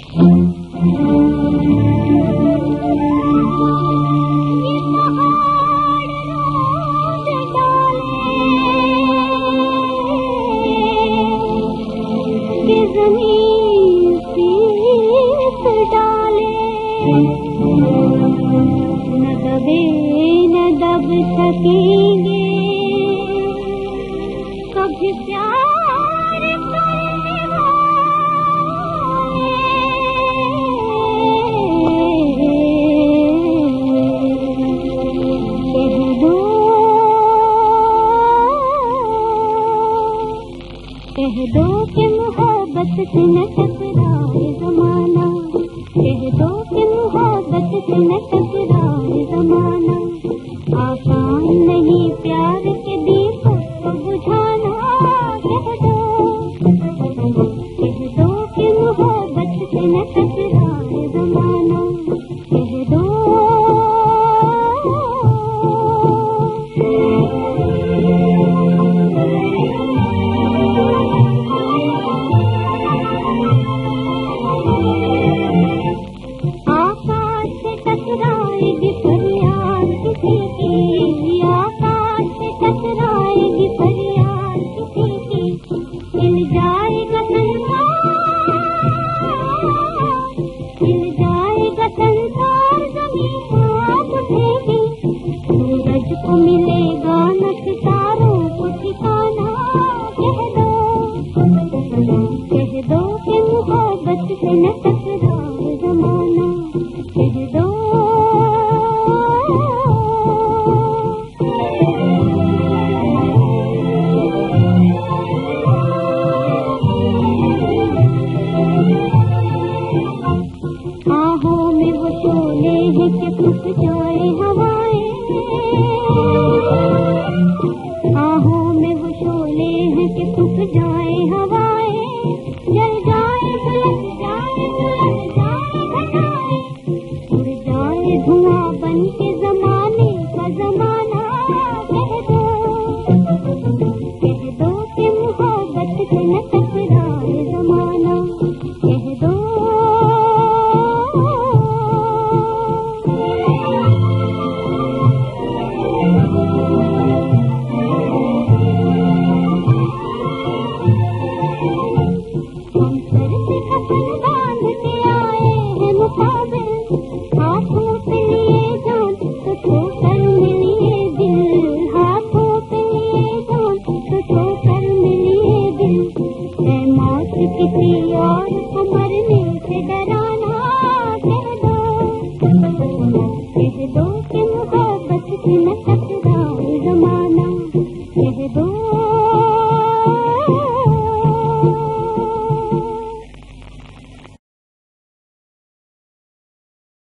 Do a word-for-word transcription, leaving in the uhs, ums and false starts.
न दबे न दब सकेंगे कभी प्यार करने वाले। कह दो कह दो कि मोहब्बत से न टकराए जमाना, कह दो कि मोहब्बत से न टकराए जमाना। आसान नहीं प्यार के दीपक को बुझाना, कह दो कह दो कि मोहब्बत से न टकराए जमाना, कह दो। टकराएगी फरियाद किसी की, आकाश से टकराएगी फरियाद किसी की। हिल जाएगा संसार, हिल जाएगा संसार, ज़मीन कांप उठेगी। सूरज को मिलेगा न सितारों को ठिकाना, कह दो कह दो कि मोहब्बत से न टकराए जमाना, कह दो। आहों में वो शोले हैं कि फूट जाए हवाएं, आहों में वो शोले हैं कि फूट जाए हवाएं। जल जाए सुलग जाए सुलग जाए घटाएं, उड़ जाए धुआं बन के जमाने का जमाना, कह दो कह दो कि मोहब्बत से न टकराए जमाना, कह दो। हम सर से कफन बांध के आए हैं मुकाबिल, हाथों पे लिए जान तो ठोकर मिलिए दिल, हाथों पे लिए जान तो ठोकर मिलिए दिल। है मौत किसी और को मरने से डराना, कह दो